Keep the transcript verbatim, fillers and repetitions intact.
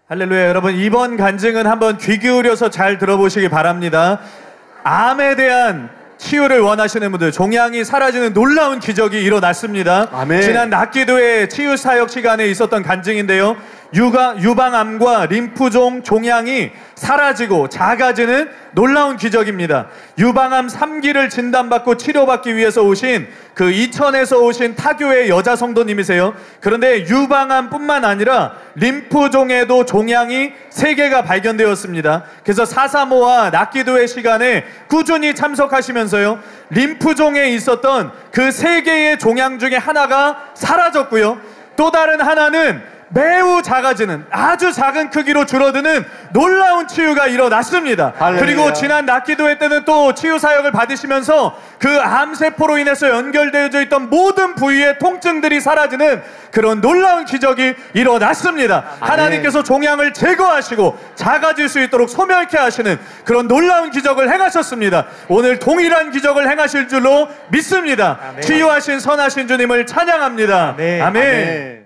할렐루야. 여러분, 이번 간증은 한번 귀 기울여서 잘 들어보시기 바랍니다. 암에 대한 치유를 원하시는 분들, 종양이 사라지는 놀라운 기적이 일어났습니다. 아멘. 지난 낮기도회 치유 사역 시간에 있었던 간증인데요, 유가, 유방암과 림프종 종양이 사라지고 작아지는 놀라운 기적입니다. 유방암 삼 기를 진단받고 치료받기 위해서 오신 그 이천에서 오신 타교의 여자 성도님이세요. 그런데 유방암뿐만 아니라 림프종에도 종양이 세 개가 발견되었습니다. 그래서 사사모와 낮기도회 시간에 꾸준히 참석하시면서요, 림프종에 있었던 그 세 개의 종양 중에 하나가 사라졌고요, 또 다른 하나는 매우 작아지는, 아주 작은 크기로 줄어드는 놀라운 치유가 일어났습니다. 할렐루야. 그리고 지난 낮기도회 때는 또 치유 사역을 받으시면서 그 암세포로 인해서 연결되어져 있던 모든 부위의 통증들이 사라지는 그런 놀라운 기적이 일어났습니다. 아멘. 하나님께서 종양을 제거하시고 작아질 수 있도록 소멸케 하시는 그런 놀라운 기적을 행하셨습니다. 오늘 동일한 기적을 행하실 줄로 믿습니다. 아멘. 치유하신 선하신 주님을 찬양합니다. 아멘. 아멘. 아멘.